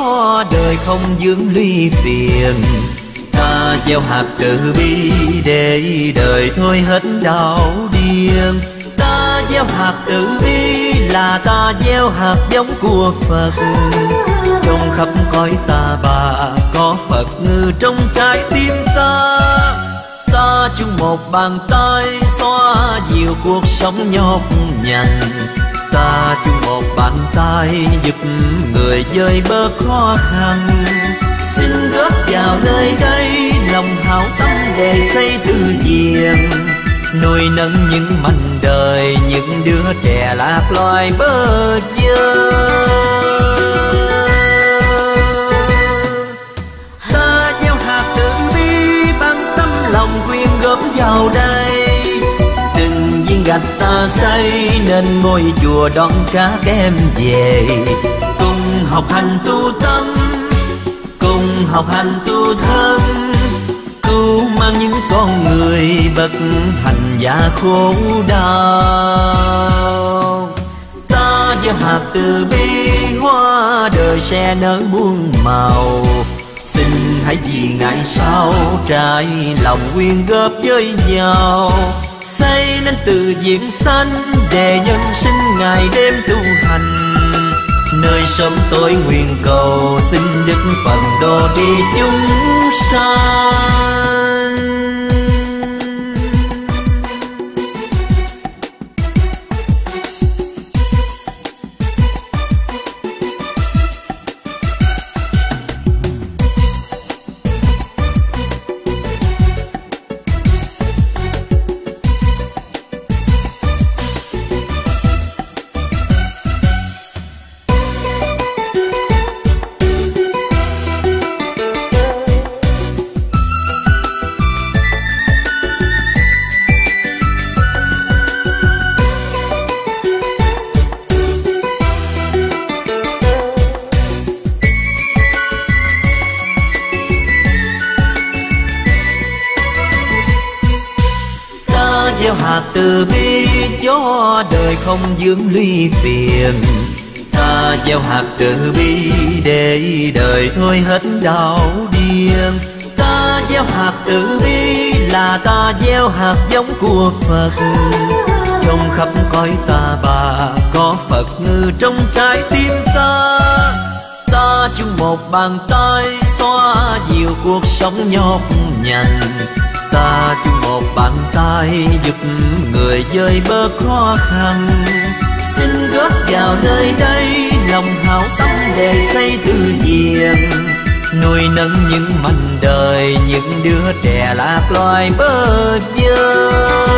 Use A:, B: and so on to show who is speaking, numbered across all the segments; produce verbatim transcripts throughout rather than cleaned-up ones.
A: gió đời không vướng ly phiền. Ta gieo hạt từ bi để đời thôi hết đau điên. Ta gieo hạt từ bi là ta gieo hạt giống của Phật. Trong khắp cõi ta bà có Phật ngự trong trái tim ta. Ta chung một bàn tay xóa dịu cuộc sống nhọc nhằn. Ta chung một bàn tay giúp người vơi bớt khó khăn. Xin góp vào nơi đây lòng hảo tâm để xây từ thiện, nuôi nấng những mảnh đời những đứa trẻ lạc loài bơ vơ. Ta gieo hạt từ bi bằng tấm lòng quyên góp vào đây. Từng viên gạch ta xây nên ngôi chùa đón các em về. Cùng học hành tu tâm, cùng học hành tu thân, cứu mang những con người bất hạnh và khổ đau. Ta gieo hạt từ bi hoa đời sẽ nở muôn màu. Xin hãy vì ngày sau trái lòng quyên góp với nhau, xây nên từ diện xanh để nhân sinh ngày đêm tu hành. Nơi sớm tối nguyện cầu xin Đức Phật độ đi chúng sanh.
B: gieo hạt từ bi cho đời không vướng ly phiền. Ta gieo hạt từ bi để đời thôi hết đau điên. Ta gieo hạt từ bi là ta gieo hạt giống của Phật. Trong khắp cõi ta bà có Phật ngự trong trái tim ta. Ta chung một bàn tay xóa dịu cuộc sống nhọc nhằn. Ta chung một bàn tay giúp người vơi bớt khó khăn. Xin góp vào nơi đây lòng hảo tâm để xây từ thiện, nuôi nấng những mảnh đời những đứa trẻ lạc loài bơ vơ.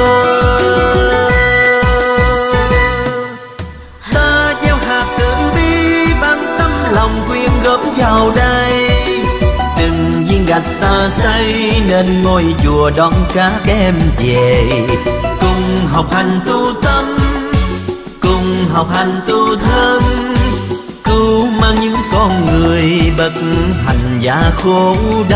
B: Ta gieo hạt từ bi bằng tấm lòng quyên góp vào đây. Từng viên gạch ta xây nên ngôi chùa đón các em về. Cùng học hành tu tâm, cùng học hành tu thân, cứu mang những con người bất hạnh và khổ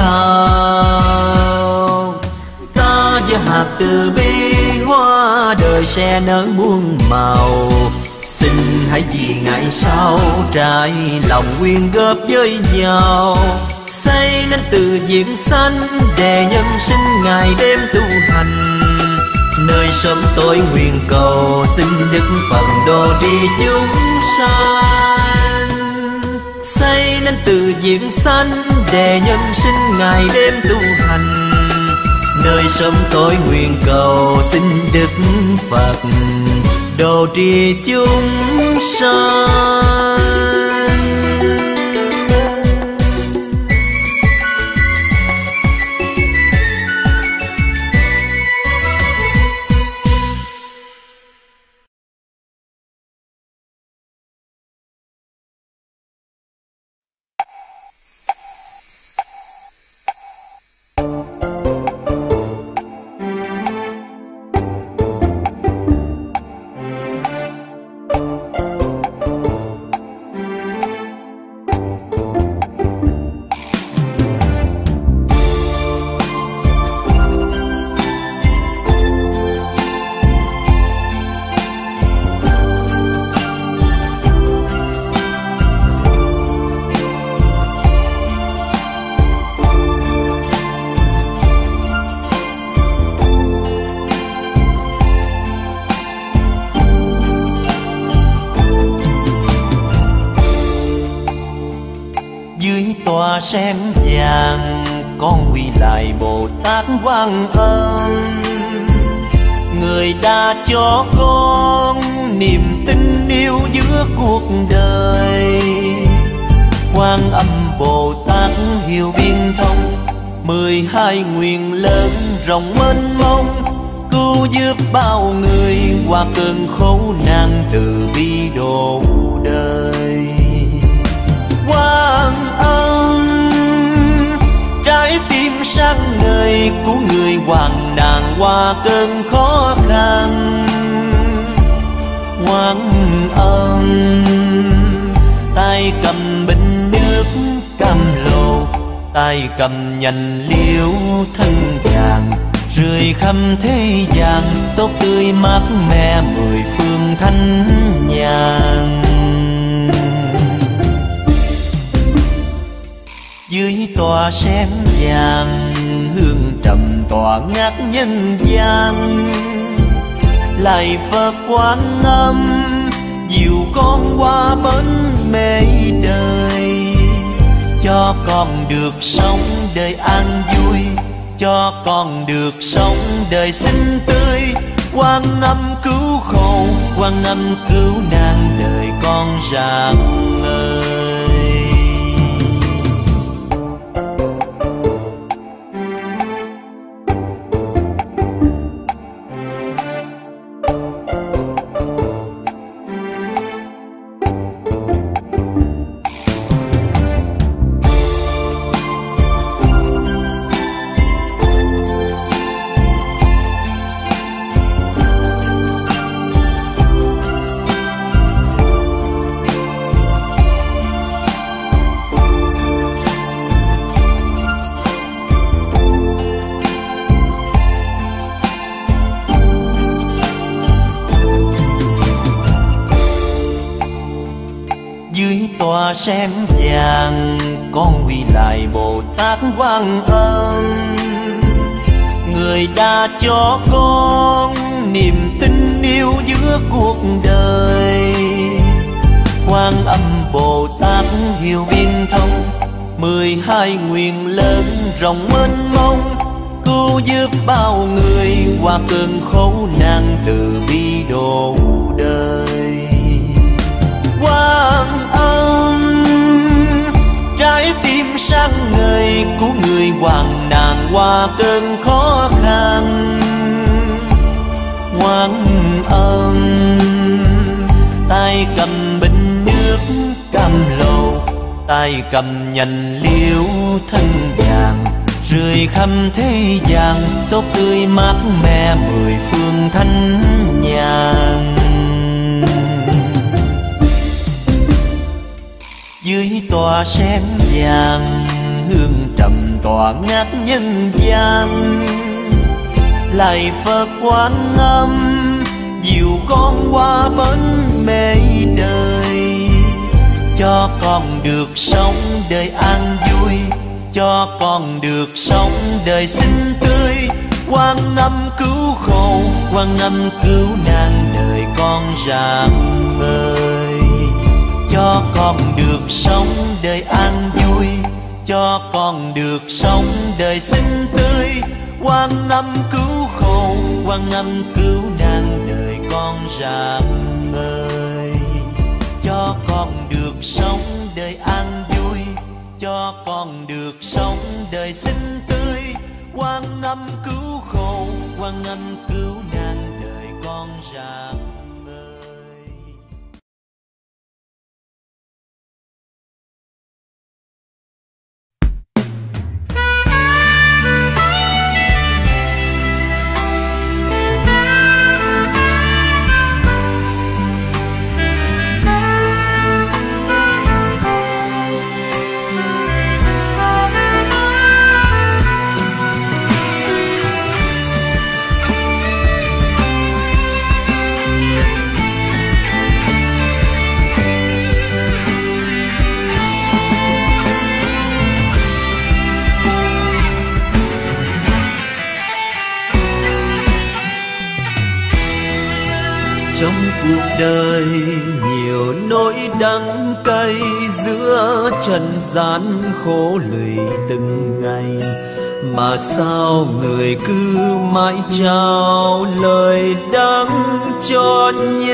B: đau. Ta gieo hạt từ bi hoa đời sẽ nở muôn màu. Xin hãy vì ngày sau trái lòng quyên góp với nhau, xây nên từ diện xanh để nhân sinh ngày đêm tu hành. Nơi sớm tối nguyện cầu xin Đức Phật độ đi chúng sanh, xây nên từ diện xanh để nhân sinh ngày đêm tu hành. Nơi sớm tối nguyện cầu xin Đức Phật độ trì chúng sanh. sen vàng, con quy lại Bồ Tát Quan Âm. Người đã cho con niềm tin yêu giữa cuộc đời. Quan Âm Bồ Tát hiểu biên thông, mười hai nguyện lớn rộng mênh mông, cứu giúp bao người qua cơn khổ nạn, từ bi độ đời. Quan Âm trái tim sáng ngời của người hoạn nạn qua cơn khó khăn. Quan Âm tay cầm bình nước cam lồ, tay cầm nhành liễu thân vàng, rơi khắp thế gian tốt tươi mát mẻ mười phương thanh nhàn. Dưới tòa sen vàng hương trầm tỏa ngát nhân gian, lạy Phật Quan Âm dìu con qua bến mê đời. Cho con được sống đời an vui, cho con được sống đời xinh tươi. Quan Âm cứu khổ, Quan Âm cứu nạn đời con rạng ngời. Tòa sen vàng con quy lại Bồ Tát Quan Âm. Người đã cho con niềm tin yêu giữa cuộc đời. Quan Âm Bồ Tát hiểu biên thông, mười hai nguyện lớn rộng mênh mông, cứu giúp bao người qua cơn khổ nạn, từ bi độ đời. Quan Âm trái tim sáng ngời của người hoạn nạn qua cơn khó khăn. Quan Âm tay cầm bình nước cam lồ, tay cầm nhành liễu thân vàng, rơi khắp thế gian tốt tươi mát mẻ mười phương thanh nhàn. Dưới tòa sen vàng hương trầm tỏa ngát nhân gian, lạy Phật Quan Âm dìu con qua bến mê đời. Cho con được sống đời an vui, cho con được sống đời xinh tươi. Quan Âm cứu khổ, Quan Âm cứu nạn đời con rạng ngời. Cho con được sống đời an vui, cho con được sống đời xinh tươi. Quan Âm cứu khổ, Quan Âm cứu nạn đời con rạng ngời. Cho con được sống đời an vui, cho con được sống đời xinh tươi. Quan Âm cứu khổ, Quan Âm cứu nạn đời con rạng ngời.
A: trong cuộc đời nhiều nỗi đắng cay, giữa trần gian khổ lụy từng ngày, mà sao người cứ mãi trao lời đắng cho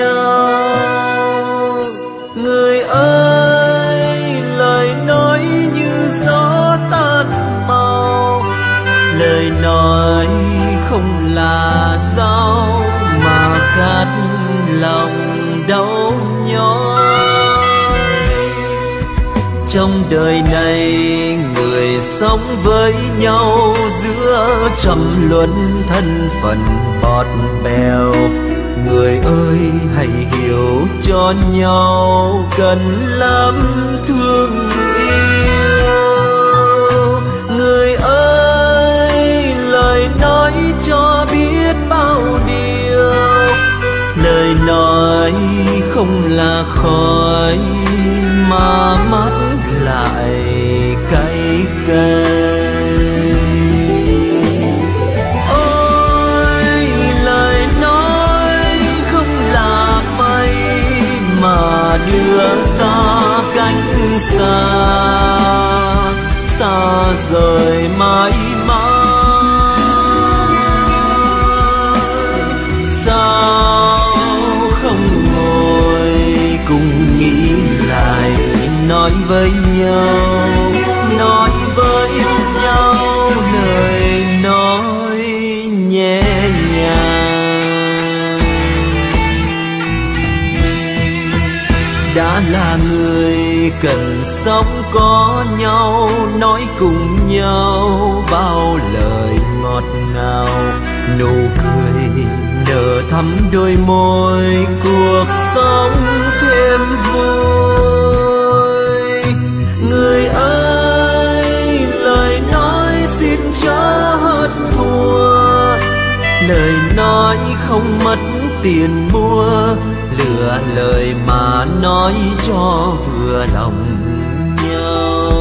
A: nhau. Người ơi, lời nói như gió tan màu, lời nói không là dao mà cắt lòng đau nhói. Trong đời này người sống với nhau giữa trầm luân thân phận bọt bèo. Người ơi, hãy hiểu cho nhau, cần lắm thương yêu. Người ơi, lời nói cho biết bao điều, lời nói không là khói mà mắt lại cay cay. Ôi, lời nói không là mây mà đưa ta cách xa, xa rời mãi mãi. Sao không ngồi cùng nghĩ lại, nói với nhau, nói với nhau lời nói nhẹ nhàng. Đã là người cần sống có nhau, nói cùng nhau bao lời ngọt ngào. Nụ cười nở thắm đôi môi, cuộc sống thêm vui. Người ơi, lời nói xin chớ hết thua, lời nói không mất tiền mua, lựa lời mà nói cho vừa lòng nhau.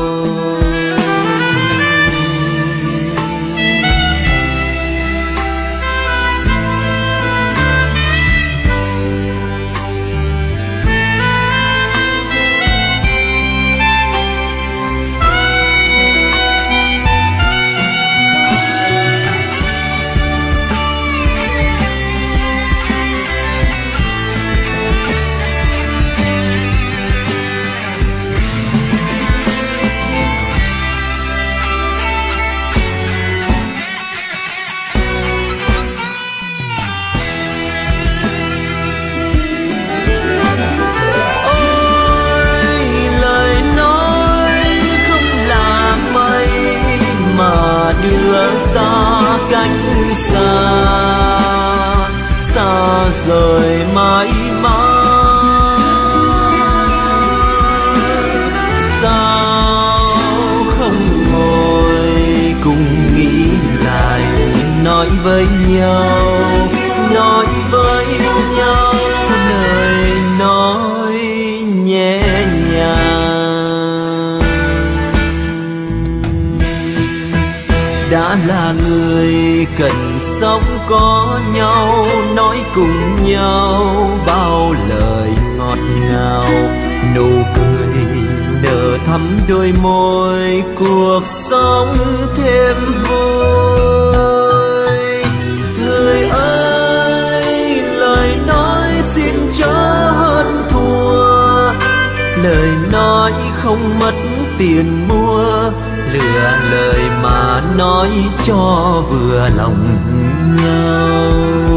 A: Đưa ta cách xa, xa rời mãi mãi. Sao không ngồi cùng nghĩ lại, nói với nhau, nói với nhau lời nói nhẹ nhàng. Đã là người cần sống có nhau, nói cùng nhau bao lời ngọt ngào. Nụ cười nở thắm đôi môi, cuộc sống thêm vui. Người ơi, lời nói xin chớ hơn thua, lời nói không mất tiền mua, lựa lời mà nói cho vừa lòng nhau.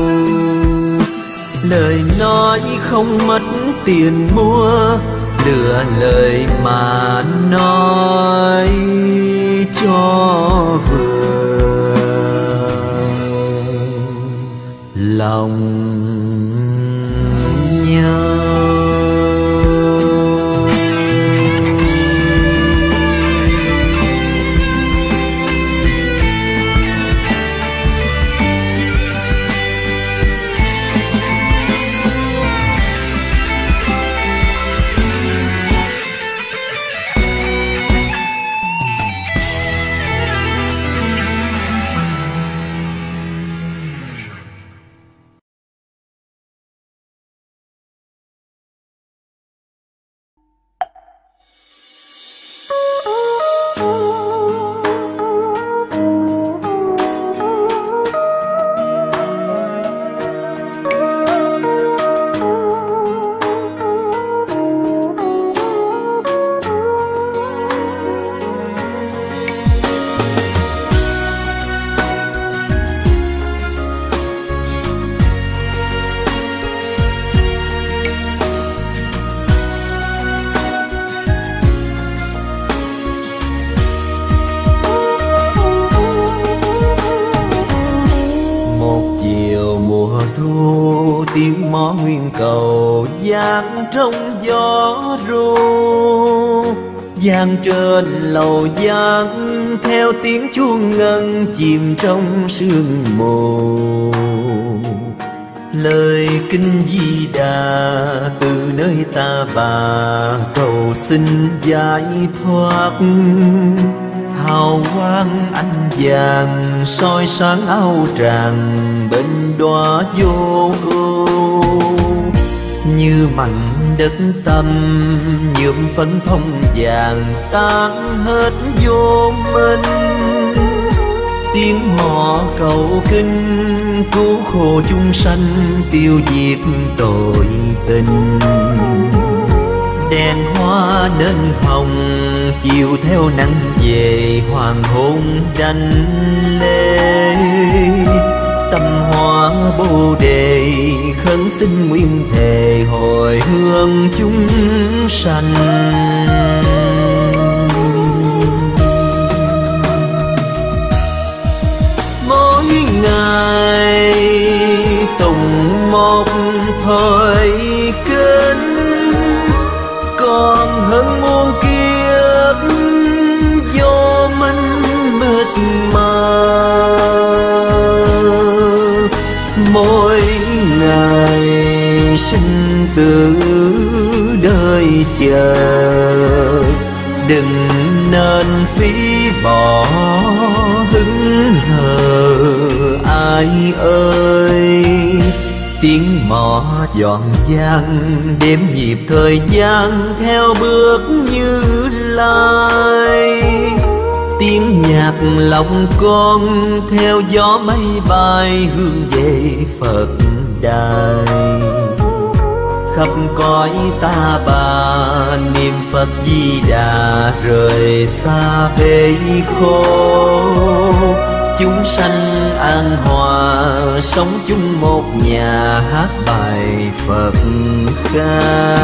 A: Lời nói không mất tiền mua, lựa lời mà nói cho vừa lòng thu tiếng mõ nguyên cầu vang trong gió ru. Giang trên lầu vang theo tiếng chuông ngân chìm trong sương mù. Lời kinh Di Đà từ nơi ta bà cầu xin giải thoát. Hào quang ánh vàng soi sáng áo tràng bên đóa vô ưu. Như mảnh đất tâm nhuộm phấn thông vàng tan hết vô minh. Tiếng mõ cầu kinh cứu khổ chúng sanh tiêu diệt tội tình. Đèn hoa nên hồng chiều theo nắng về hoàng hôn đanh lê. Tâm hoa bồ đề khấn xin nguyên thề hồi hương chúng sanh. Mỗi ngày tụng một thời kinh còn hơn muôn kiếp vô minh mịt mờ. Mỗi ngày sinh tử đời chờ đừng nên phí bỏ hững hờ ai ơi. Tiếng mõ dọn dàng đếm nhịp thời gian theo bước Như Lai. Tiếng nhạc lòng con theo gió mây bay hướng về Phật đài. Khắp cõi ta bà niệm Phật Di Đà rời xa bể khổ. Chúng sanh an hòa sống chung một nhà hát bài Phật ca.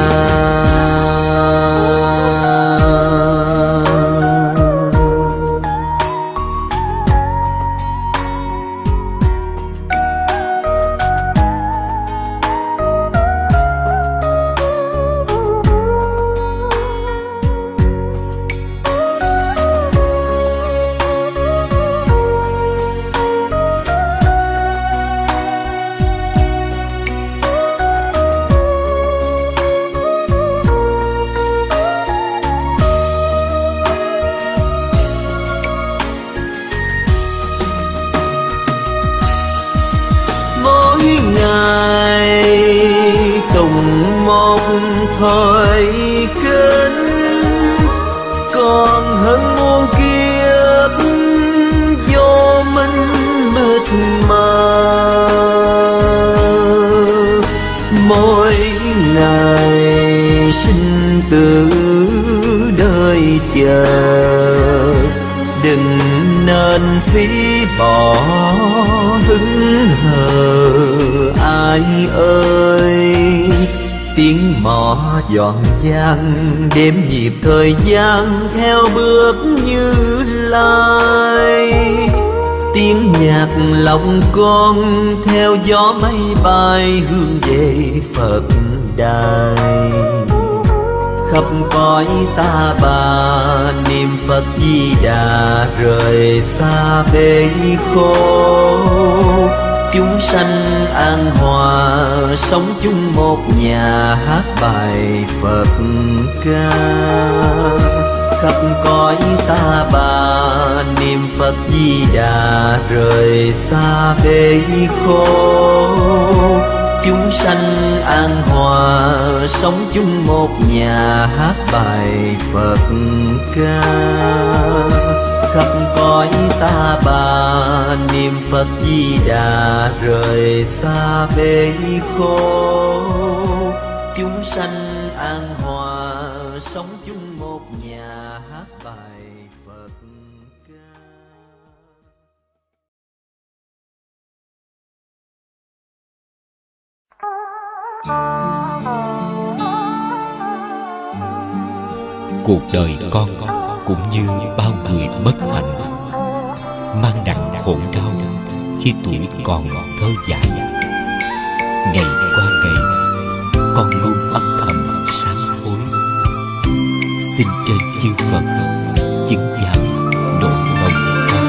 A: Thời kinh còn hơn muôn kiếp vô minh mịt mờ. Mỗi ngày sinh tử đời chờ đừng nên phí bỏ hững hờ ai ơi. Tiếng mõ dọn dàng đếm nhịp thời gian theo bước Như Lai. Tiếng nhạc lòng con theo gió mây bay hướng về Phật đài. Khắp cõi ta bà niệm Phật Di Đà rời xa bể khổ. Chúng sanh an hòa sống chung một nhà hát bài Phật ca. Khắp cõi ta bà niệm Phật Di Đà rời xa bể khổ. Chúng sanh an hòa sống chung một nhà hát bài Phật ca. Khắp cõi ta bà niệm Phật Di Đà rời xa bể khổ. Chúng sanh an hòa sống chung một nhà hát bài Phật ca.
C: Cuộc đời con cũng như bao người bất hạnh, mang nặng khổ đau khi tuổi còn thơ dại. Ngày qua ngày, con luôn âm thầm sám hối. Xin trên chư Phật chứng giám độ tông con.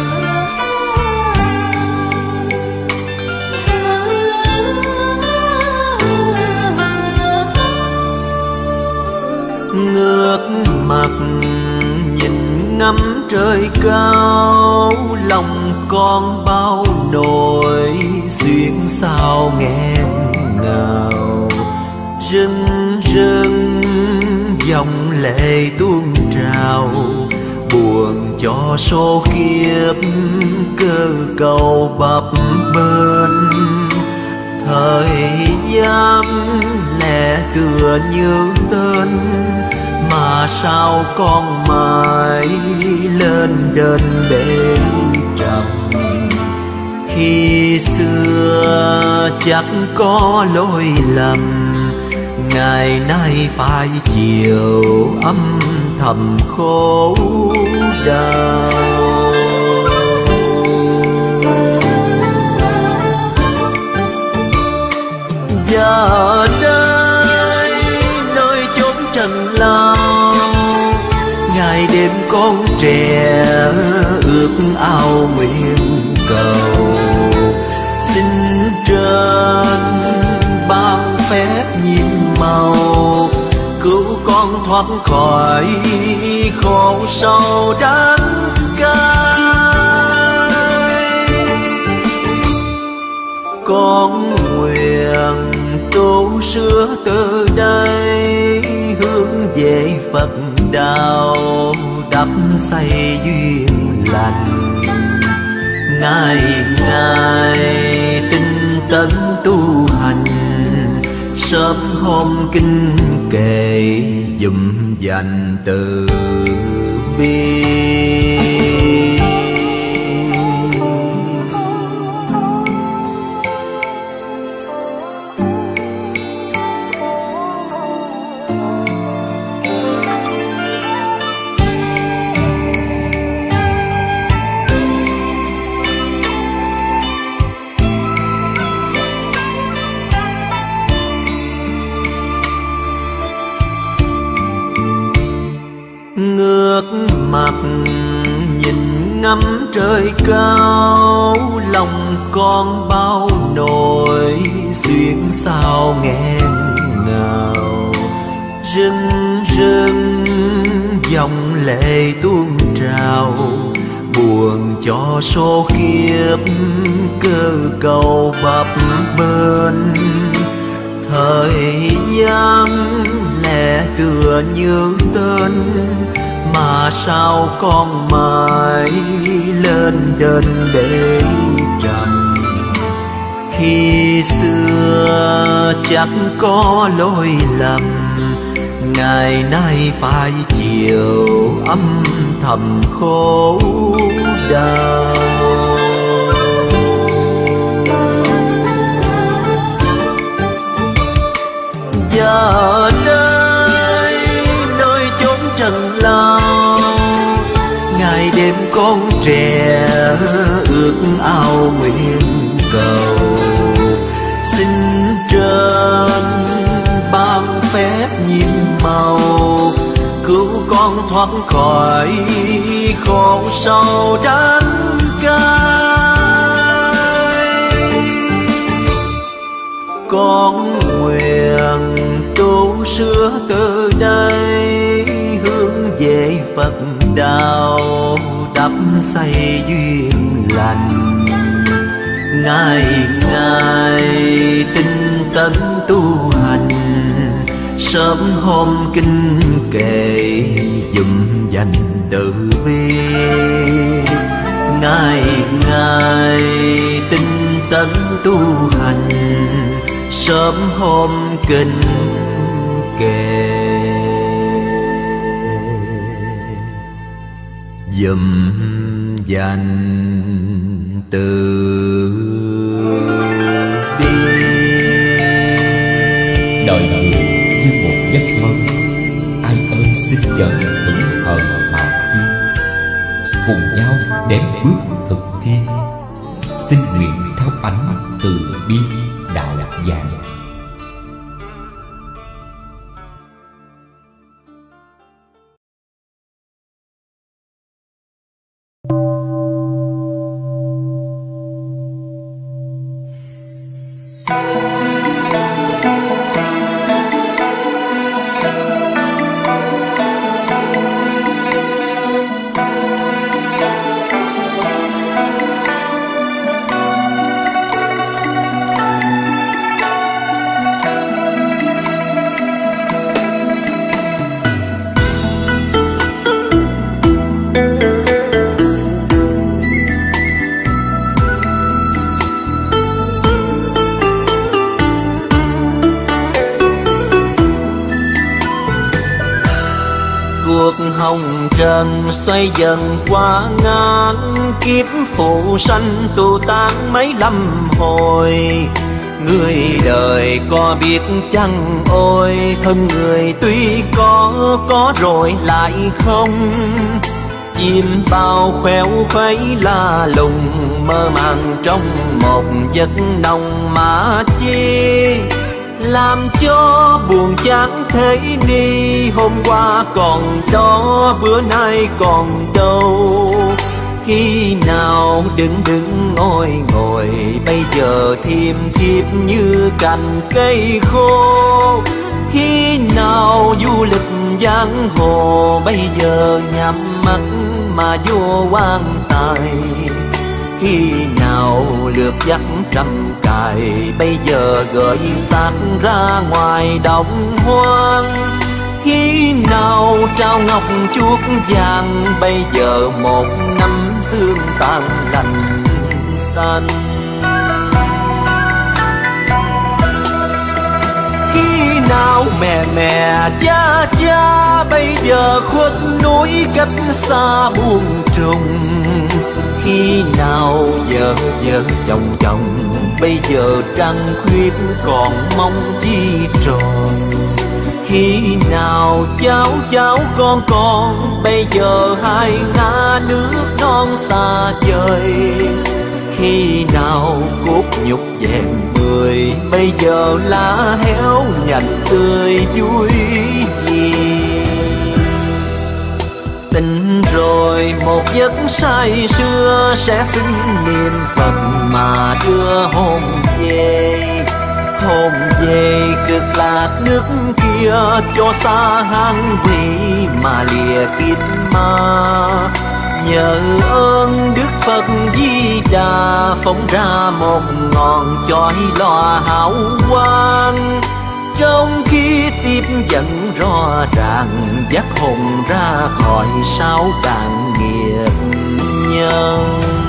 B: Ngước mặt nhìn ngắm trời cao, lòng con bao nỗi xuyên sao nghẹn ngào. Rưng rưng dòng lệ tuôn trào, buồn cho số kiếp cơ cầu bập bênh. Thời gian lẽ tựa như tên, mà sao con mãi lên đền bể trầm. Khi xưa chắc có lỗi lầm, ngày nay phải chịu âm thầm khổ đau. Giờ đây nơi chốn trần lao, ngày đêm con trẻ ước ao nguyện cầu. Xin trên ban phép nhiệm màu, cứu con thoát khỏi khổ sầu đắng cay. Con nguyện tu sửa từ đây, hướng về Phật đạo đắp xây duyên lành. Ngày ngày tinh tấn tu hành, sớm hôm kinh kệ dùm dành từ bi. Ngước mặt nhìn ngắm trời cao, lòng con bao nỗi xuyên sao nghẹn ngào. Rưng rưng dòng lệ tuôn trào, buồn cho số kiếp cơ cầu bập bênh. Thời gian lẽ tựa như tên, mà sao con mãi lên đền bể trầm. Khi xưa chắc có lỗi lầm, ngày nay phải chịu âm thầm khổ đau. Giờ đây nơi chốn trần lao, ngày đêm con trẻ ước ao nguyện cầu. Xin trên ban phép nhiệm màu, cứu con thoát khỏi khổ sầu đắng cay. Con nguyện tu sửa từ đây, hướng về Phật đạo đắp xây duyên lành. Ngày ngày tinh tấn tu hành, sớm hôm kinh kệ dùm dành từ bi. Ngày ngày tinh tấn tu hành, sớm hôm kinh kệ dùm dành từ bi.
C: Đời người như một giấc mơ, ai ơi xin chờ hững hờ mà chi. Cùng nhau đến bước thực thi, xin nguyện thắp ánh từ bi đạo vàng.
B: Cuộc hồng trần xoay dần qua ngàn kiếp phụ sanh tu tan mấy lâm hồi. Người đời có biết chăng ôi, thân người tuy có, có rồi lại không. Chim bao khoéo khuấy la lùng, mơ màng trong một giấc nồng mà chi. Làm cho buồn chán thế ni, hôm qua còn đó bữa nay còn đâu. Khi nào đứng đứng ngồi ngồi, bây giờ thiêm thiếp như cành cây khô. Khi nào du lịch giang hồ, bây giờ nhắm mắt mà vô quan tài. Khi nào lượt dắt trăm cài, bây giờ gửi xác ra ngoài đồng hoang. Khi nào trao ngọc chuốt vàng, bây giờ một năm xương tàn lành tanh. Khi nào mẹ mẹ cha cha, bây giờ khuất núi cách xa buông trùng. Khi nào vợ vợ chồng chồng, bây giờ trăng khuyết còn mong chi tròn. Khi nào cháu cháu con con, bây giờ hai ngã nước non xa vời. Khi nào cốt nhục vẹn người, bây giờ lá héo nhành tươi vui gì. Tình rồi một giấc say sưa, sẽ xin niệm Phật mà đưa hồn về. Hồn về cực lạc nước kia, cho xa hang vị mà lìa kiếp ma. Nhờ ơn Đức Phật Di Đà, phóng ra một ngọn chói lòa hào quang. Trong khi tiếp dẫn rõ ràng, dắt hồn ra khỏi sao đàn nghiệp nhân.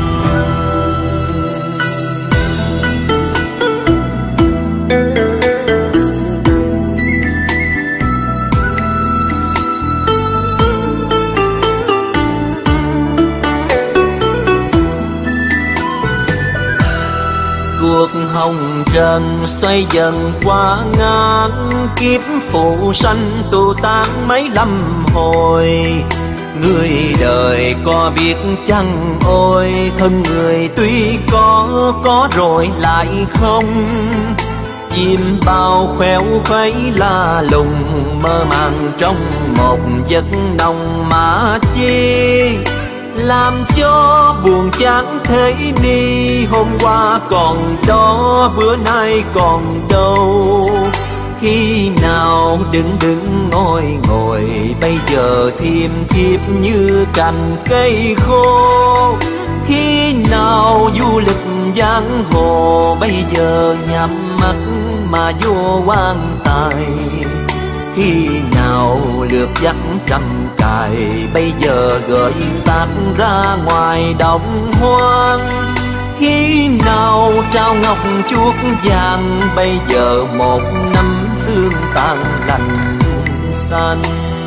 B: Cuộc hồng trần xoay dần qua ngàn kiếp phụ sanh tu tan mấy lâm hồi. Người đời có biết chăng ôi, thân người tuy có, có rồi lại không. Chim bao khoéo khuấy la lùng, mơ màng trong một giấc nồng mà chi. Làm cho buồn chán thế ni, hôm qua còn đó bữa nay còn đâu. Khi nào đứng đứng ngồi ngồi, bây giờ thiêm thiếp như cành cây khô. Khi nào du lịch giang hồ, bây giờ nhắm mắt mà vô quan tài. Khi nào lượt dắt trăm cài, bây giờ gửi xác ra ngoài đồng hoang. Khi nào trao ngọc chuốt vàng, bây giờ một năm xương tàn lành tanh.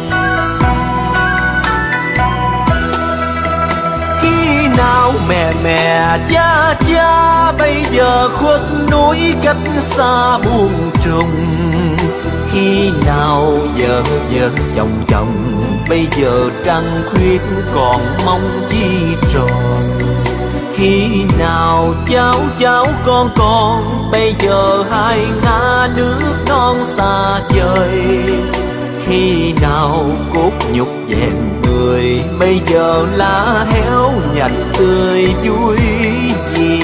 B: Khi nào mẹ mẹ cha cha, bây giờ khuất núi cách xa buông trùng. Khi nào vợ vợ chồng chồng, bây giờ trăng khuyết còn mong chi tròn. Khi nào cháu cháu con con bây giờ hai ngã nước non xa vời. Khi nào cốt nhục vẹn người bây giờ lá héo nhành tươi vui gì.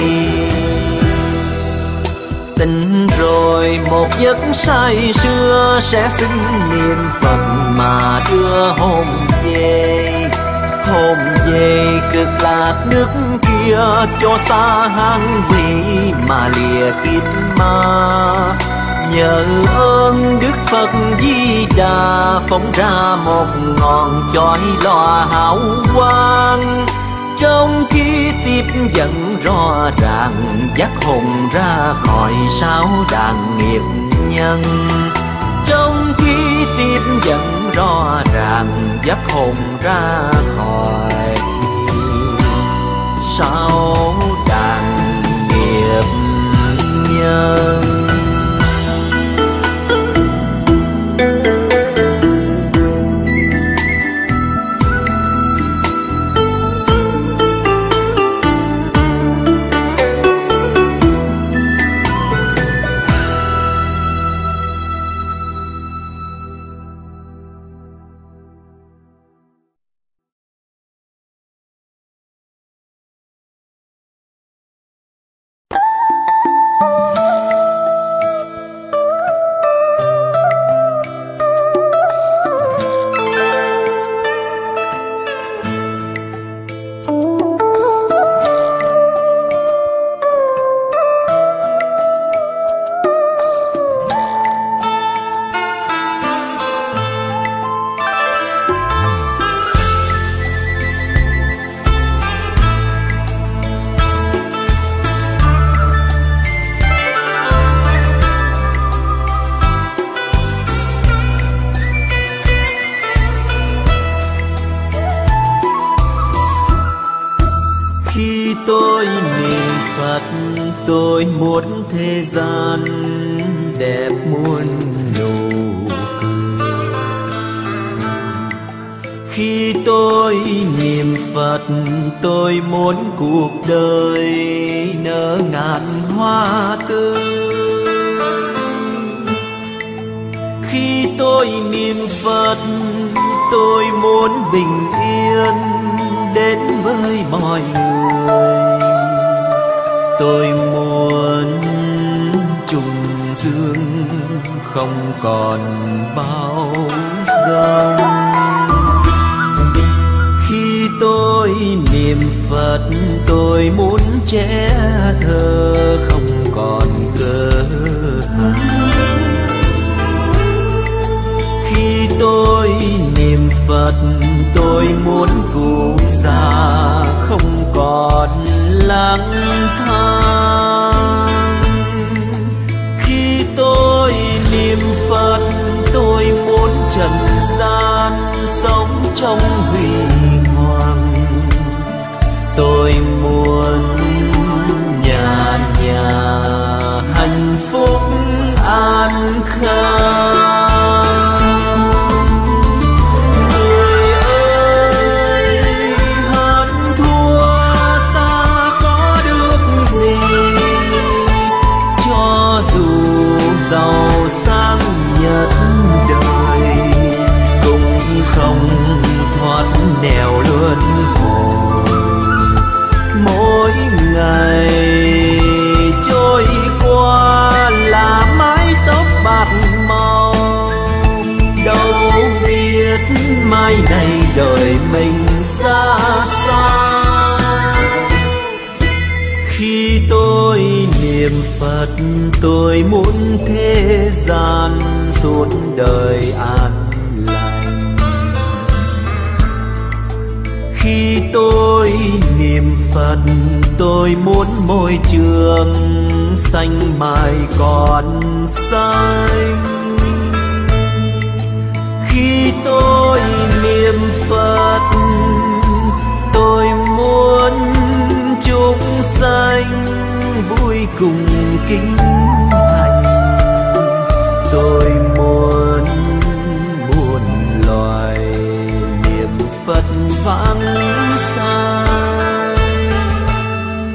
B: Tình rồi một giấc say sưa sẽ sinh niệm Phật mà đưa hồn về. Hồn về cực lạc nước kia cho xa hang quỷ mà lìa kiếp ma. Nhờ ơn Đức Phật Di Đà phóng ra một ngọn chói lòa hào quang. Trong khi tiếp dẫn rõ ràng dắt hồn ra khỏi sao đàn nghiệp nhân. Trong khi tiếp dẫn rõ ràng dắt hồn ra khỏi sao đàn nghiệp nhân. Tôi niệm Phật tôi muốn thế gian đẹp muôn nụ cười. Khi tôi niệm Phật tôi muốn cuộc đời nở ngàn hoa tươi. Khi tôi niệm Phật tôi muốn bình yên đến với mọi người. Tôi muốn trùng dương không còn bão giông. Khi tôi niệm Phật tôi muốn trẻ thơ không còn cơ hàn. Khi tôi niệm Phật tôi muốn cụ già không còn lang thang. Khi tôi niệm Phật tôi muốn trần gian sống trong huy hoàng. Tôi muốn nhà nhà hạnh phúc an khang. Giàu sang nhất đời cũng không thoát nẻo luân hồi. Mỗi ngày trôi qua là mái tóc bạc màu. Đâu biết mai này đời mình ra sao. Khi tôi niệm Phật tôi muốn thế gian suốt đời an lành. Khi tôi niệm Phật tôi muốn môi trường xanh mãi còn xanh. Khi tôi niệm Phật tôi muốn chúng sanh vui cùng kính thành. Tôi muốn muôn loài niệm Phật vãng sanh.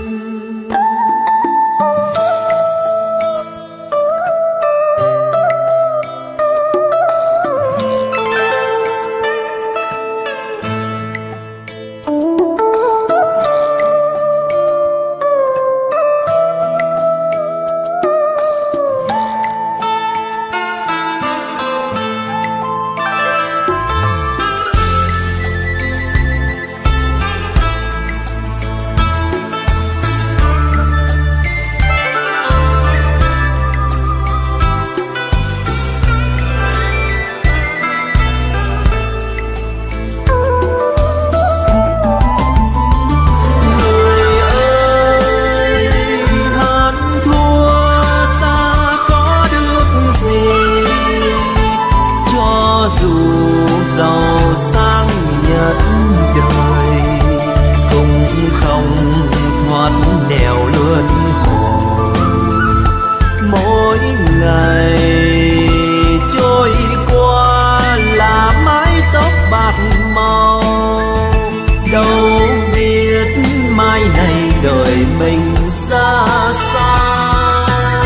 A: thoát nẻo luân hồi. Mỗi ngày trôi qua là mái tóc bạc màu, đâu biết mai này đời mình ra sao.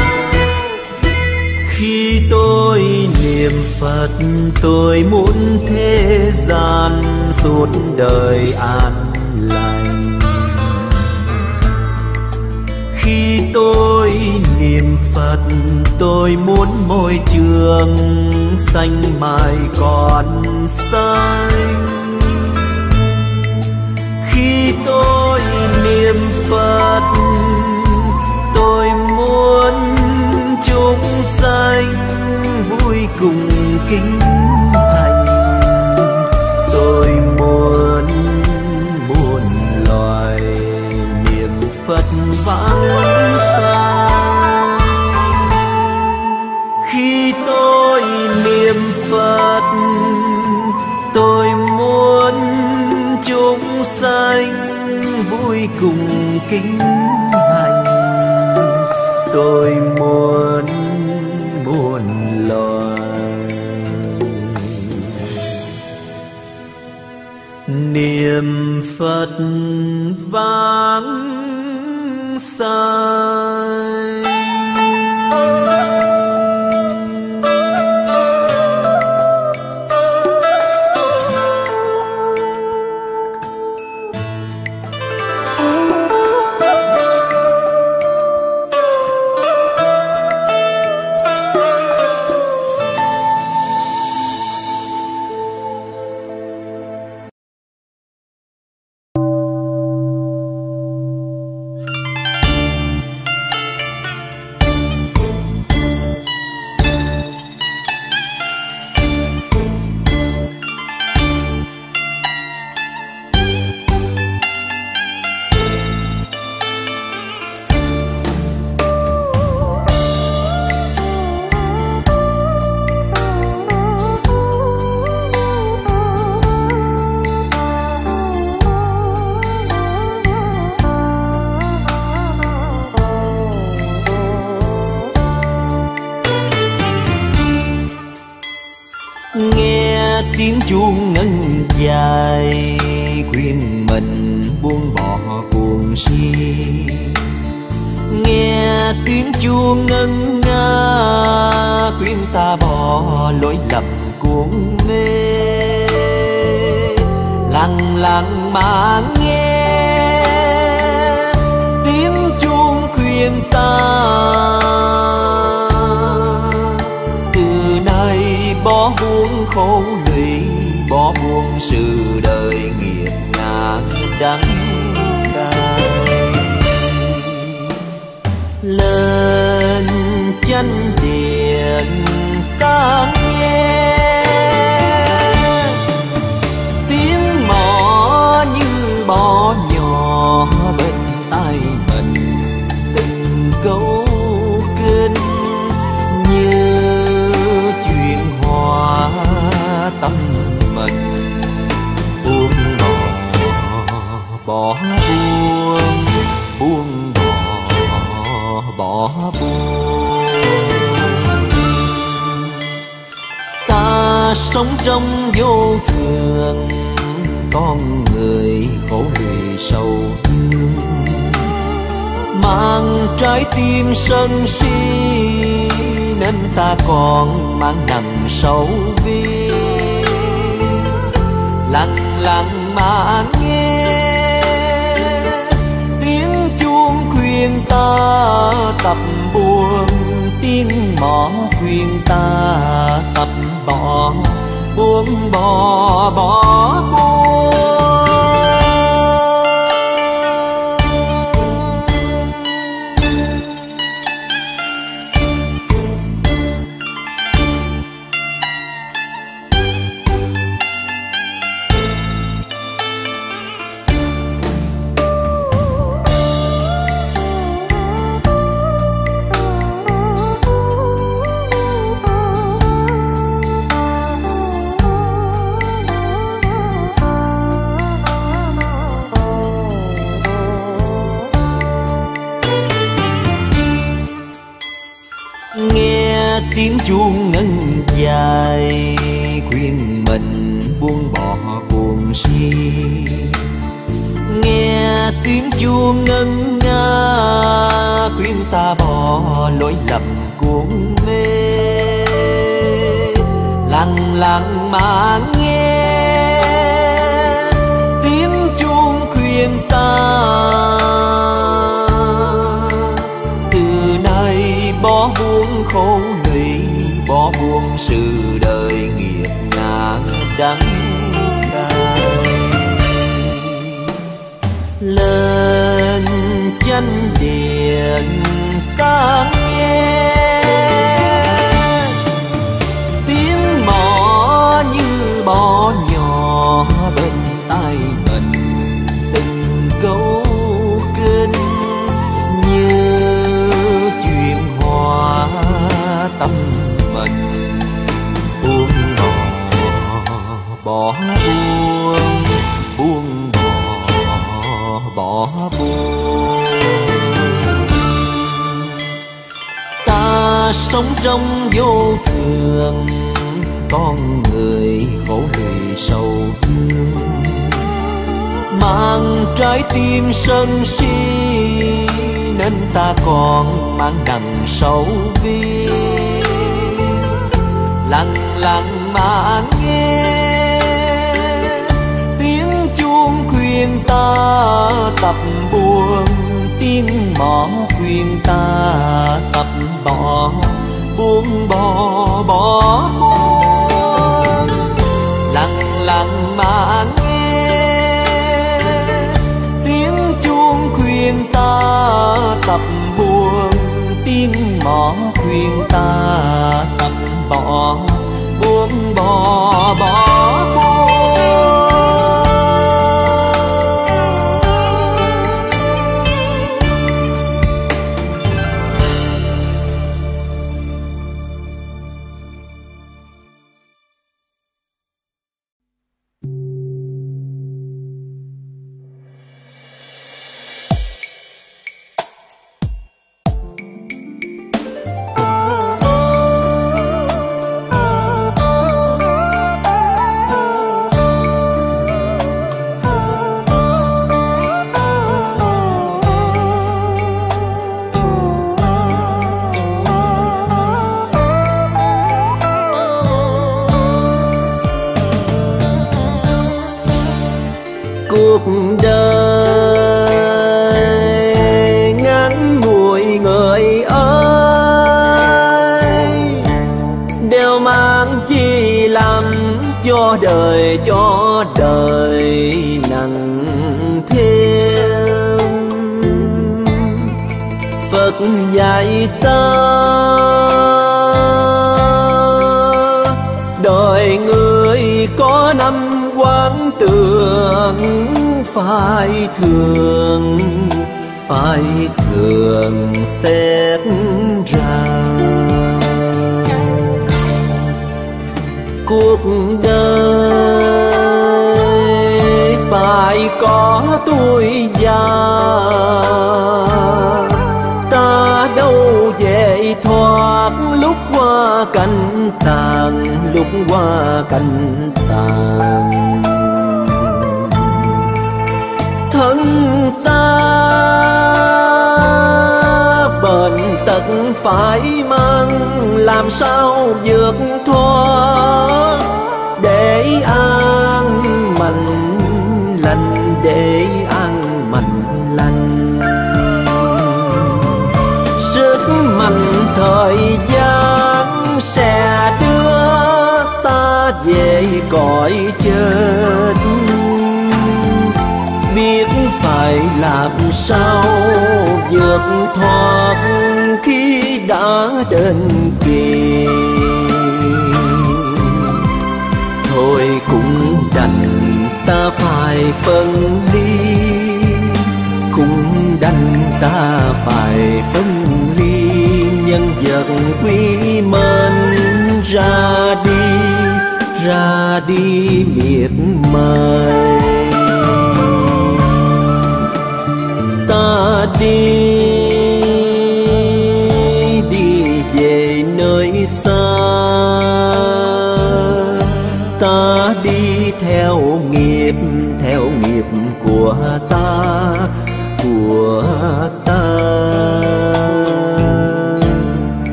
A: Khi tôi niệm Phật tôi muốn thế gian suốt đời an lành. Khi tôi niệm Phật tôi muốn môi trường xanh mãi còn xanh. Khi tôi niệm Phật tôi muốn chúng sanh vui cùng kính hành. Tôi muốn muôn loài niệm Phật vãng sanh. Khi tôi niệm Phật tôi muốn chúng sanh vui cùng kính hành. Tôi muốn muôn loài niệm Phật vãng sanh. Nghe tiếng chuông ngân dài khuyên mình buông bỏ cuồng si. Nghe tiếng chuông ngân nga khuyên ta bỏ lối lầm cuồng mê. Lặng lặng mà nghe tiếng chuông khuyên ta bỏ buông khổ lụy, bỏ buông sự đời nghiệt ngã đắng cay. Lên chân điện ta nghe tiếng mõ như bó nhỏ bên tai mình, từng câu kinh như tâm mình. Buông bỏ bỏ buông, buông bỏ bỏ buông. Ta sống trong vô thường, con người khổ lụy sầu thương, mang trái tim sân si nên ta còn mang nằm sâu bi. Lặng lặng mà nghe tiếng chuông khuyên ta tập buông, tiếng mõ khuyên ta tập bỏ, buông bỏ bỏ buông.
B: tiếng chuông ngân dài khuyên mình buông bỏ cuồng si. Nghe tiếng chuông ngân nga khuyên ta bỏ lỗi lầm cuồng mê. Lặng lặng mà nghe tiếng chuông khuyên ta từ nay bỏ buông khổ lụy, bỏ buông sự đời nghiệt ngã đắng cay. Lên chánh điện ta nghe tiếng mõ như bó nhỏ bên tai mình, từng câu kinh như chuyện hoa tâm mình. Buông bỏ bỏ buông, buông bỏ bỏ buông. Ta sống trong vô thường, con người khổ lụy sầu thương, mang trái tim sân si nên ta còn mang nặng sầu bi. Lặng lặng mà nghe tiếng chuông khuyên ta tập buông, tiếng mõ khuyên ta tập bỏ, buông bỏ bỏ buông. Lặng lặng mà nghe tiếng chuông khuyên ta tập buông, tiếng mõ khuyên ta tập bỏ, buông bỏ bỏ buông. Cuộc đời ngắn ngủi người ơi, đều mang chi làm cho đời cho đời nặng thêm. Phật dạy ta đời người có năm quán tưởng, phải thường phải thường xét ra. Cuộc đời phải có tuổi già, ta đâu dễ thoát lúc qua cánh tàn, lúc qua cánh tàn. Thân ta bệnh tật phải mang, làm sao vượt thoát để an mạnh lành, để an mạnh lành. Sức mạnh thời gian sẽ đưa ta về cõi chết, biết phải làm sao vượt thoát khi đã đến kỳ. Thôi cũng đành ta phải phân ly, cũng đành ta phải phân ly. Nhân vật quy mến ra đi, ra đi miệt mài. Ta đi đi về nơi xa,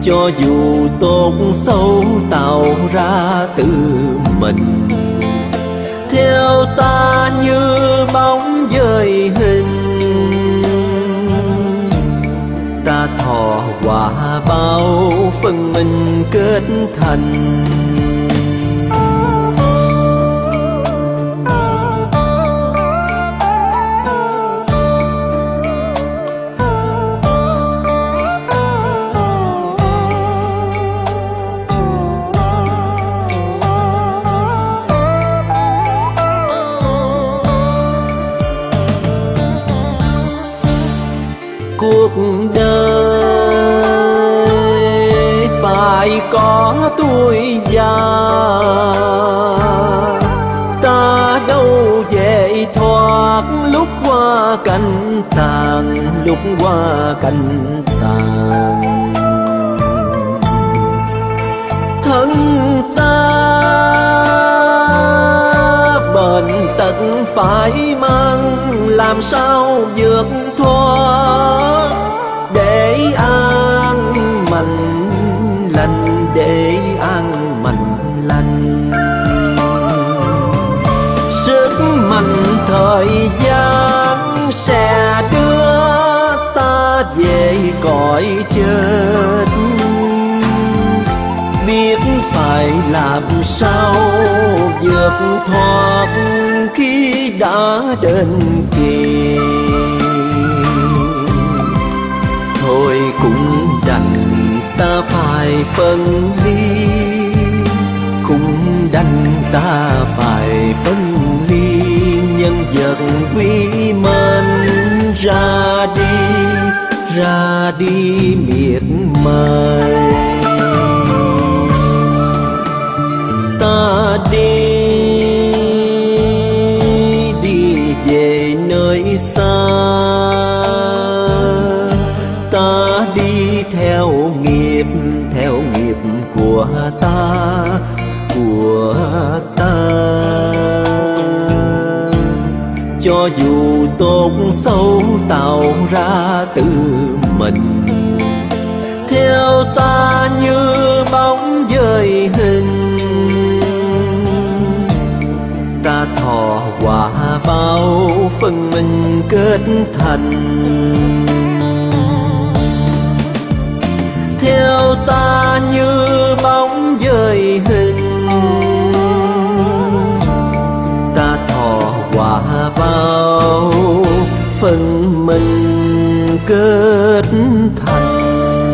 B: cho dù tốt xấu tạo ra từ mình. Theo ta như bóng dời hình, ta thọ quả bao phần mình kết thành. Cuộc đời phải có tuổi già, ta đâu dễ thoát lúc qua cánh tàn, lúc qua cánh tàn. Thân ta bệnh tật phải mang, làm sao vượt thoát để an mạnh lành, để an mạnh lành. Sức mạnh thời gian sẽ đưa ta về cõi chết, biết phải làm sao vượt thoát khi đã đến kỳ. Thôi cũng đành ta phải phân ly, cũng đành ta phải phân ly. Nhân vật quý mến ra đi, ra đi miệt mài. Ta đi, đi về nơi xa, ta đi theo nghiệp, theo nghiệp của ta, của ta. Cho dù tốt xấu tạo ra từ mình, theo ta như bóng dời hình, ta thọ quả bao phần mình kết thành. Theo ta như bóng dời hình, ta thọ quả bao phần mình kết thành.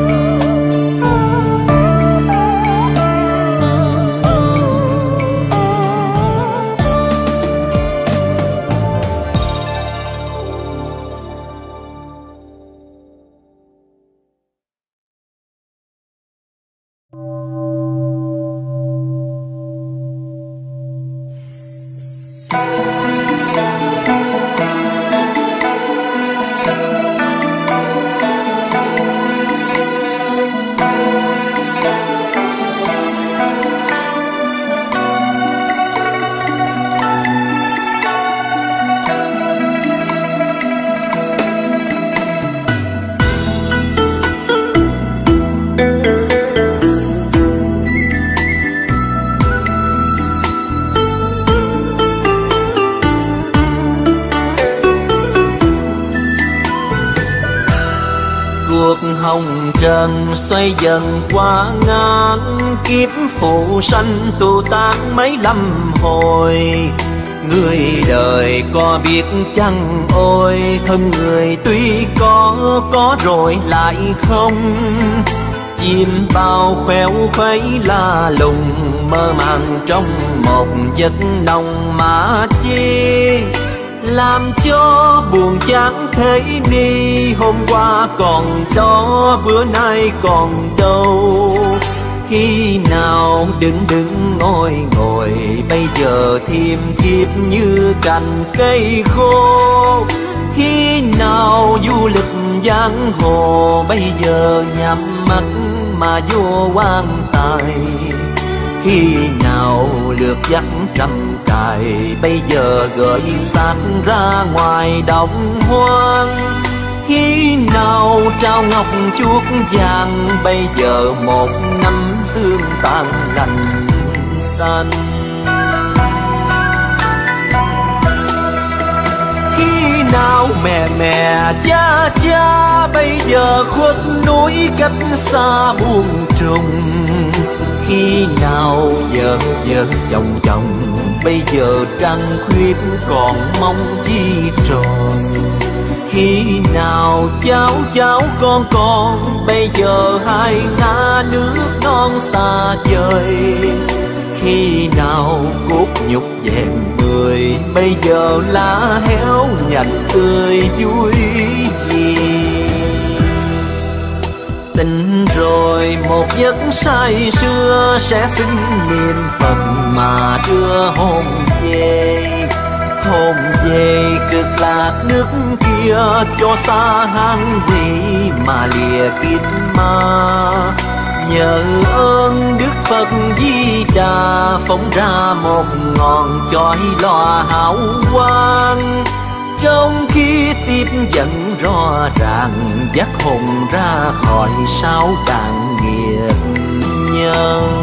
A: Hồng trần xoay dần qua ngàn kiếp, phụ sanh tu tan mấy lâm hồi. Người đời có biết chăng ôi, thân người tuy có, có rồi lại không. Chim bao khéo khuấy la lùng, mơ màng trong một giấc nồng mà chi. Làm cho buồn chán thế ni, hôm qua còn đó bữa nay còn đâu. Khi nào đứng đứng ngồi ngồi, bây giờ thiêm thiếp như cành cây khô. Khi nào du lịch giang hồ, bây giờ nhắm mắt mà vô quan tài. Khi nào lượt dắt trăm cài, bây giờ gửi xác ra ngoài đồng hoang. Khi nào trao ngọc chuốt vàng, bây giờ một năm xương tàn lành xanh. Khi nào mẹ mẹ cha cha, bây giờ khuất núi cách xa buông trùng. Khi nào vợ vợ chồng chồng, bây giờ trăng khuyết còn mong chi tròn. Khi nào cháu cháu con con, bây giờ hai ngã nước non xa vời. Khi nào cốt nhục vẹn mười, bây giờ lá héo nhành tươi vui gì. Tình rồi một giấc say sưa, sẽ xin niệm Phật mà đưa hồn về. Hồn về cực lạc nước kia, cho xa hang gì mà lìa kiếp ma. Nhờ ơn Đức Phật Di Đà, phóng ra một ngọn chói lòa hào quang. Trong khi tiếp dẫn rõ ràng, dắt hồn ra khỏi sao đàn nghiệp nhân.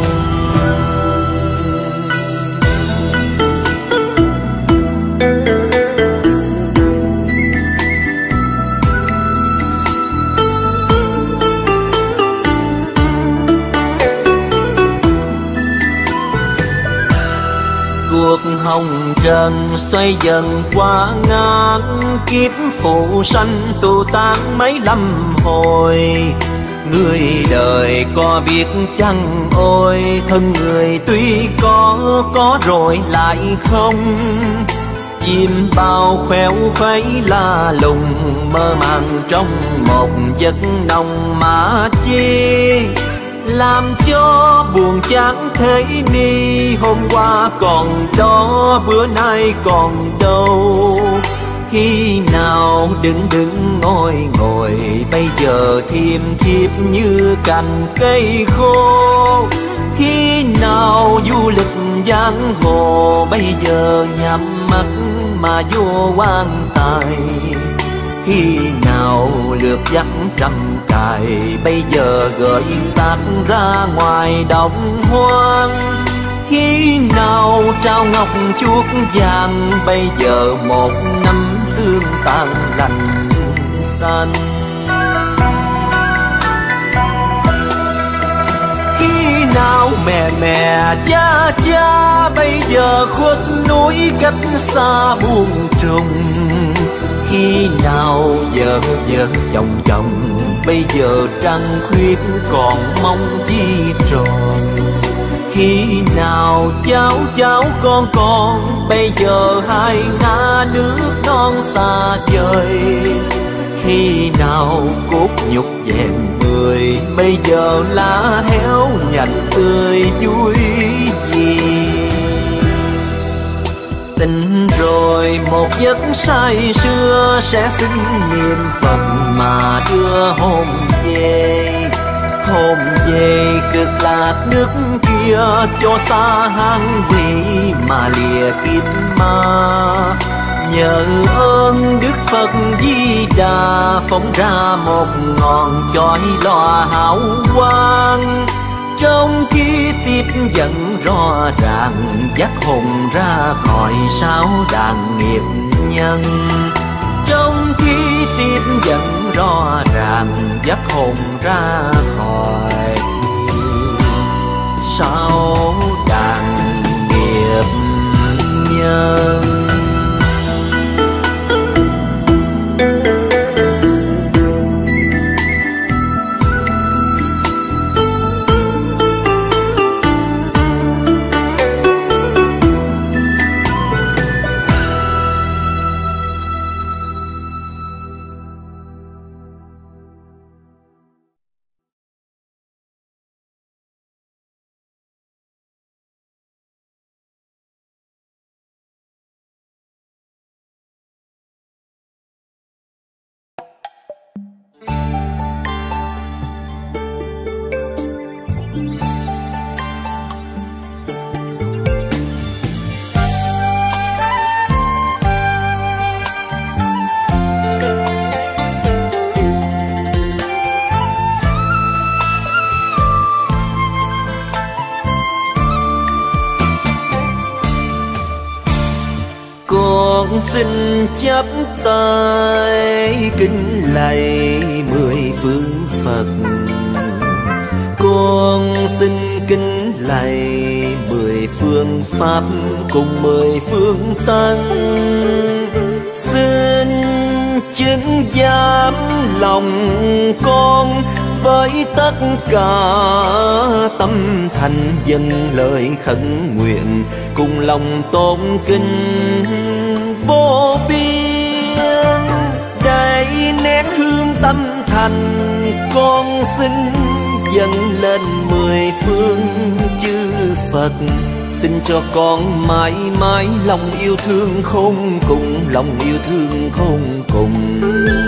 A: Cuộc hồng trần xoay dần qua ngàn kiếp, phụ sanh tu tan mấy lâm hồi. Người đời có biết chăng ôi, thân người tuy có, có rồi lại không. Chim bao khéo khuấy la lùng, mơ màng trong một giấc nồng mà chi. Làm cho buồn chán thế ni, hôm qua còn đó bữa nay còn đâu. Khi nào đứng đứng ngồi ngồi, bây giờ thiêm thiếp như cành cây khô. Khi nào du lịch giang hồ, bây giờ nhắm mắt mà vô quan tài. Khi nào lượt dắt trăm cài, bây giờ gửi xác ra ngoài đồng hoang. Khi nào trao ngọc chuốt vàng, bây giờ một năm xương tàn lành xanh. Khi nào mẹ mẹ cha cha, bây giờ khuất núi cách xa buông trùng. Khi nào vợ vợ chồng chồng, bây giờ trăng khuyết còn mong chi tròn. Khi nào cháu cháu con con, bây giờ hai ngã nước non xa vời. Khi nào cốt nhục vẹn người, bây giờ lá héo nhành tươi vui gì. Tình rồi một giấc say sưa, sẽ xin niệm Phật mà đưa hồn về. Hồn về cực lạc nước kia, cho xa hang gì mà lìa kiếp ma. Nhờ ơn Đức Phật Di Đà, phóng ra một ngọn chói lòa hào quang. Trong khi tiếp dẫn rõ ràng, dắt hồn ra khỏi sao đàn nghiệp nhân. Trong khi tiếp dẫn rõ ràng, dắt hồn ra khỏi sao đàn nghiệp nhân.
B: xin chắp tay kính lạy mười phương Phật. Con xin kính lạy mười phương Pháp cùng mười phương Tăng. Xin chứng giám lòng con với tất cả tâm thành dâng lời khẩn nguyện cùng lòng tôn kính vô biên. Đây nén hương tâm thành con xin dâng lên mười phương chư Phật. Xin cho con mãi mãi lòng yêu thương không cùng, lòng yêu thương không cùng.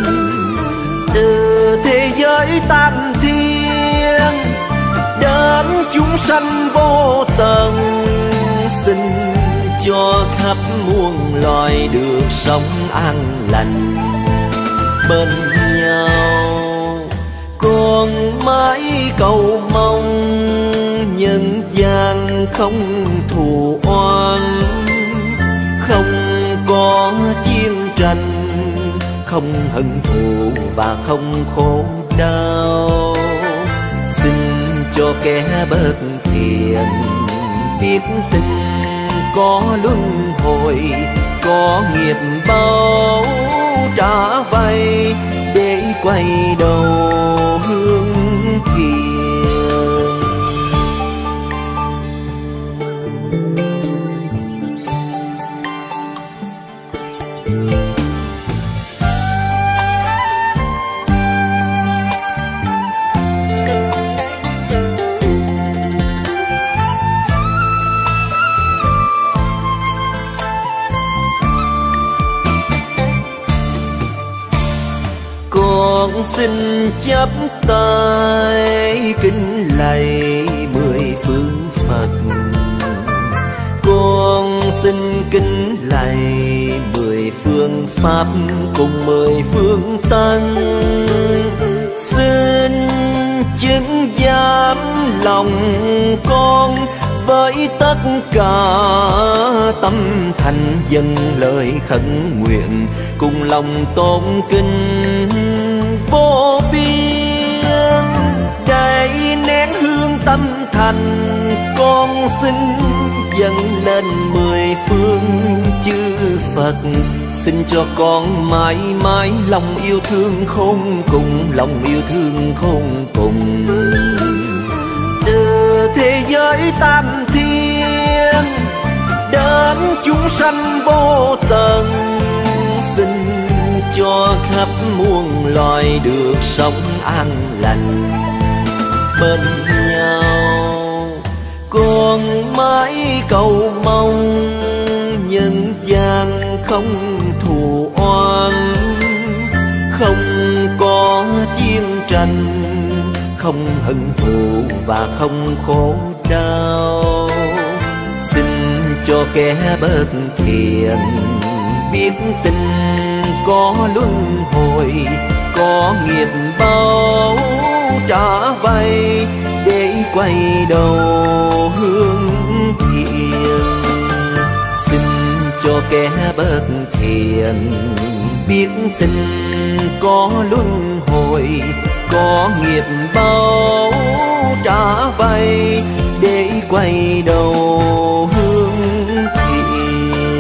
B: Từ thế giới tam thiên đến chúng sanh vô tận, xin cho khắp muôn loài được sống an lành bên nhau. Con mãi cầu mong nhân gian không thù oan, không có chiến tranh, không hận thù và không khổ đau. Xin cho kẻ bất thiện biết tin có luân hồi, có nghiệp báo trả vay để quay đầu hướng thiện. Con xin chắp tay kính lạy mười phương Phật. Con xin kính lạy mười phương Pháp cùng mười phương Tăng. Xin chứng giám lòng con với tất cả tâm thành dâng lời khẩn nguyện cùng lòng tôn kính vô biên. Đây nén hương tâm thành con xin dâng lên mười phương chư Phật. Xin cho con mãi mãi lòng yêu thương không cùng, lòng yêu thương không cùng. Từ thế giới tam thiên đến chúng sanh vô tận, xin cho khắp muôn loài được sống an lành bên nhau. Con mãi cầu mong nhân gian không thù oan, không có chiến tranh, không hận thù và không khổ đau. Xin cho kẻ bất thiện biết tin có luân hồi, có nghiệp báo trả vay để quay đầu hướng thiện. Xin cho kẻ bất thiện biết tin có luân hồi, có nghiệp báo trả vay để quay đầu hướng thiện.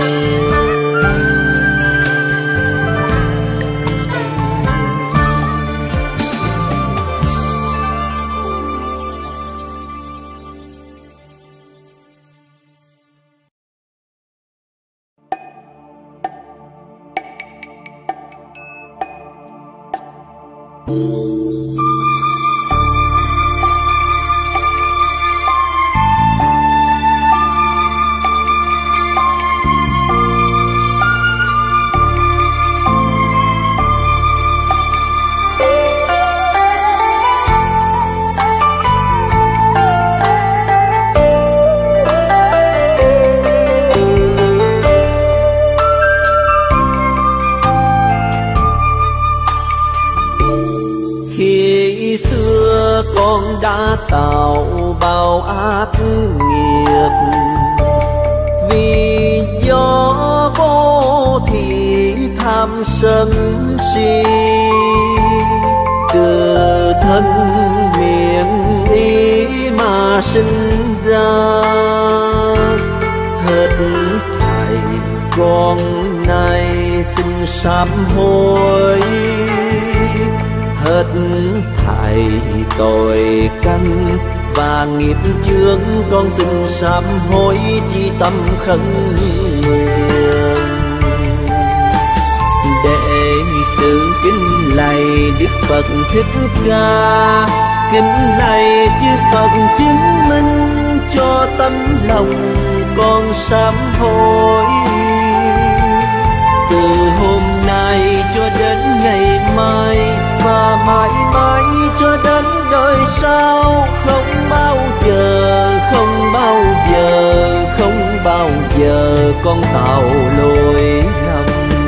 B: Đã tạo bao ác nghiệp vì do vô thiện tham sân si, từ thân miệng ý mà sinh ra. Hết thảy con nay xin sám hối, hết thảy tội căn và nghiệp chướng con xin sám hối chi tâm khấn nguyện. Đệ tử kính lạy Đức Phật Thích Ca, kính lạy chư Phật chứng minh cho tấm lòng con sám hối. Từ hôm nay cho đến ngày mai và mãi mãi cho đến đời sau, không bao giờ, không bao giờ, không bao giờ con tạo lỗi lầm.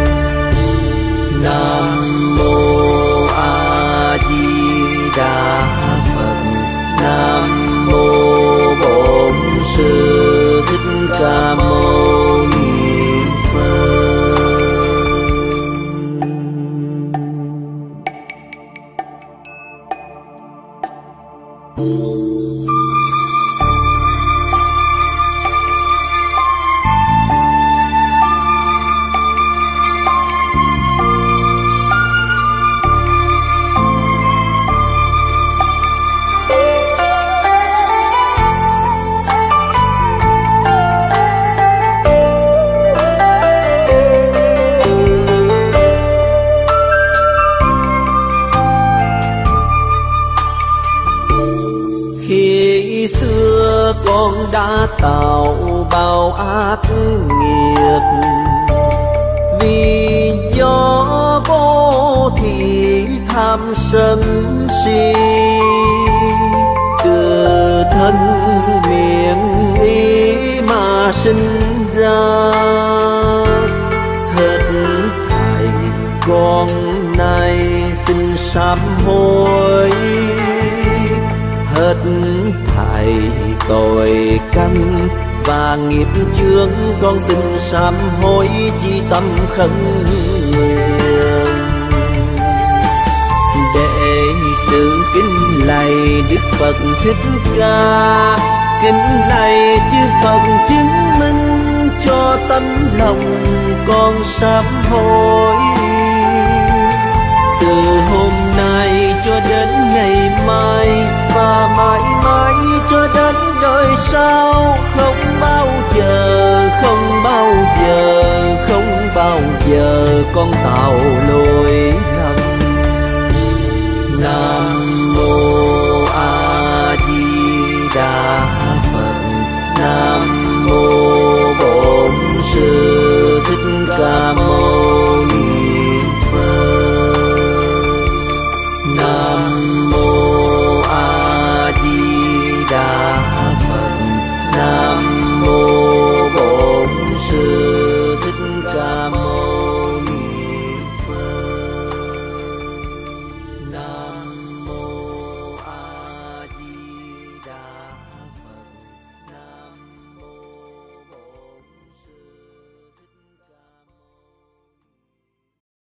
B: Nam mô A Di Đà Phật. Nam mô Bổn Sư Thích Ca Mâu Ni Phật. Khi xưa con đã tạo bao ác nghiệp, vì do vô thị tham sân si, từ thân miệng ý mà sinh ra. Hết thảy con nay xin sám hối, hết thảy tội căn và nghiệp chướng con xin sám hối chi tâm khấn nguyện. Đệ tử kính lạy Đức Phật Thích Ca, kính lạy chư Phật chứng minh cho tấm lòng con sám hối. Từ hôm nay cho đến ngày mai và mãi mãi cho đến đời sau, không bao giờ, không bao giờ, không bao giờ con tạo lỗi lầm. Nam mô A Di Đà Phật. Nam mô Bổn Sư Thích Ca Mâu Ni Phật. Nam